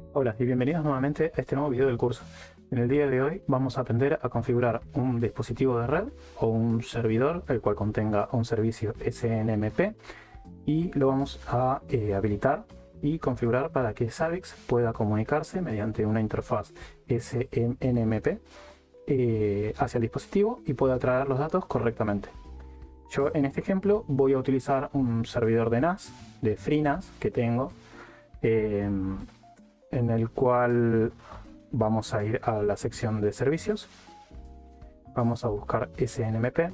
Hola y bienvenidos nuevamente a este nuevo video del curso. En el día de hoy vamos a aprender a configurar un dispositivo de red o un servidor el cual contenga un servicio SNMP y lo vamos a habilitar y configurar para que Savix pueda comunicarse mediante una interfaz SNMP hacia el dispositivo y pueda traer los datos correctamente. Yo en este ejemplo voy a utilizar un servidor de NAS, de FreeNAS que tengo, en el cual vamos a ir a la sección de servicios, vamos a buscar SNMP,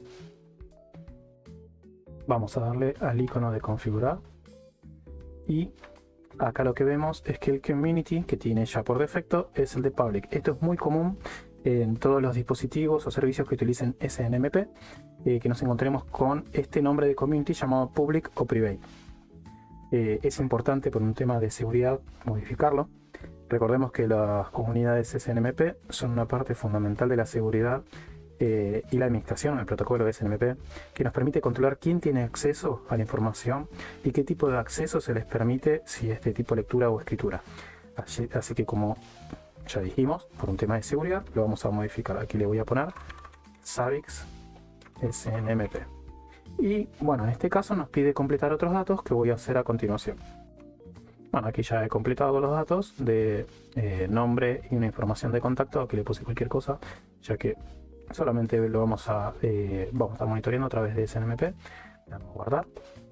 vamos a darle al icono de configurar y acá lo que vemos es que el community que tiene ya por defecto es el de public. Esto es muy común en todos los dispositivos o servicios que utilicen SNMP, que nos encontremos con este nombre de community llamado public o private. Es importante por un tema de seguridad modificarlo. Recordemos que las comunidades SNMP son una parte fundamental de la seguridad y la administración del protocolo SNMP, que nos permite controlar quién tiene acceso a la información y qué tipo de acceso se les permite, si es de tipo lectura o escritura. Así que, como ya dijimos, por un tema de seguridad lo vamos a modificar. Aquí le voy a poner Savix SNMP. Y bueno, en este caso nos pide completar otros datos que voy a hacer a continuación. Bueno, aquí ya he completado los datos de nombre y una información de contacto. Aquí le puse cualquier cosa, ya que solamente lo vamos a estar monitoreando a través de SNMP. Vamos a guardar.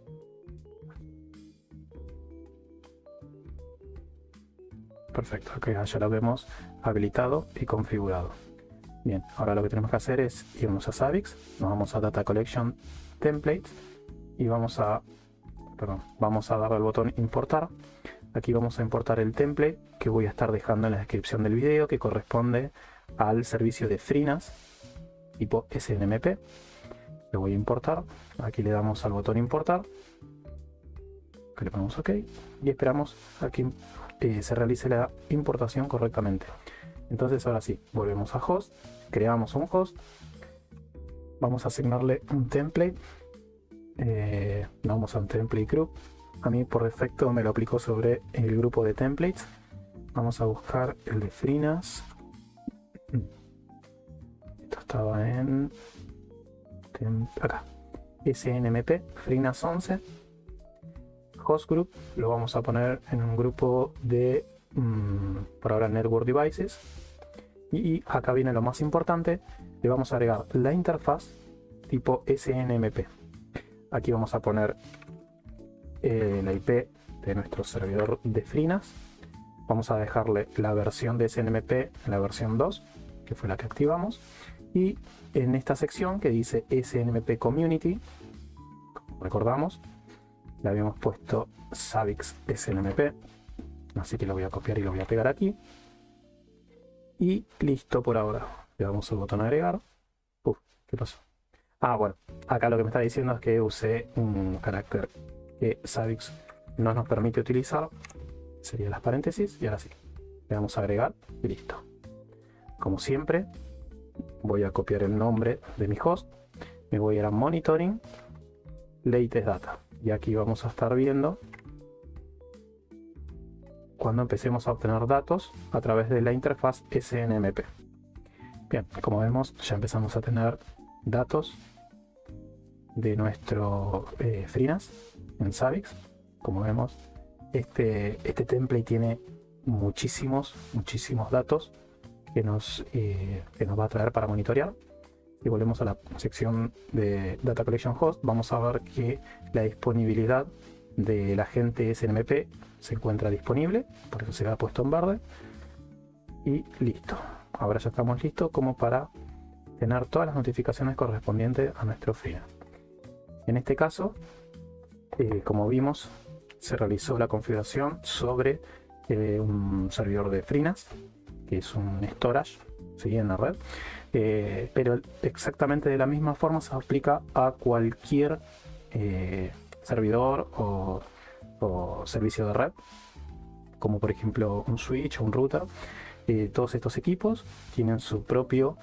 Perfecto, aquí ya lo vemos habilitado y configurado. Bien, ahora lo que tenemos que hacer es irnos a Savix, nos vamos a Data Collection Templates y vamos a darle al botón importar. Aquí vamos a importar el template que voy a estar dejando en la descripción del video, que corresponde al servicio de FreeNAS tipo SNMP. Lo voy a importar. Aquí le damos al botón importar, que le ponemos OK y esperamos a que se realice la importación correctamente. Entonces ahora sí, volvemos a host, creamos un host, vamos a asignarle un template, vamos a un template group. A mí por defecto me lo aplicó sobre el grupo de templates. Vamos a buscar el de FreeNAS. Esto estaba en acá, SNMP FreeNAS 11. Host group lo vamos a poner en un grupo de por ahora Network Devices. Y acá viene lo más importante, le vamos a agregar la interfaz tipo SNMP. Aquí vamos a poner la IP de nuestro servidor de FreeNAS. Vamos a dejarle la versión de SNMP, la versión 2, que fue la que activamos. Y en esta sección que dice SNMP Community, como recordamos, le habíamos puesto Savix SNMP. Así que lo voy a copiar y lo voy a pegar aquí. Y listo por ahora. Le damos el botón agregar. ¿Qué pasó? Ah, bueno, acá lo que me está diciendo es que usé un carácter que Savix no nos permite utilizar, sería las paréntesis, y ahora sí, le damos a agregar y listo. Como siempre, voy a copiar el nombre de mi host, me voy a ir a Monitoring, Latest Data, y aquí vamos a estar viendo cuando empecemos a obtener datos a través de la interfaz SNMP. Bien, como vemos, ya empezamos a tener datos de nuestro FreeNAS en Savix. Como vemos, este template tiene muchísimos datos que nos va a traer para monitorear. Si volvemos a la sección de Data Collection Host, vamos a ver que la disponibilidad del agente SNMP se encuentra disponible, por eso se ha puesto en verde. Y listo. Ahora ya estamos listos como para tener todas las notificaciones correspondientes a nuestro FreeNAS. En este caso, como vimos, se realizó la configuración sobre un servidor de FreeNAS, que es un storage, ¿sí?, en la red, pero exactamente de la misma forma se aplica a cualquier servidor o servicio de red, como por ejemplo un switch o un router. Todos estos equipos tienen su propio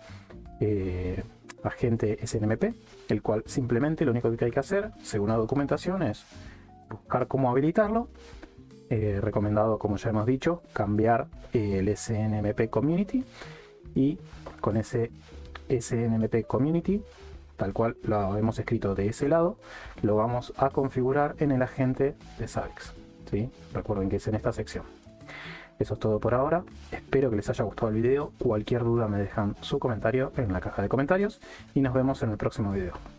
agente SNMP, el cual simplemente lo único que hay que hacer, según la documentación, es buscar cómo habilitarlo recomendado, como ya hemos dicho, cambiar el SNMP Community, y con ese SNMP Community, tal cual lo hemos escrito de ese lado, lo vamos a configurar en el agente de Zabbix, ¿sí? Recuerden que es en esta sección. Eso es todo por ahora, espero que les haya gustado el video. Cualquier duda me dejan su comentario en la caja de comentarios y nos vemos en el próximo video.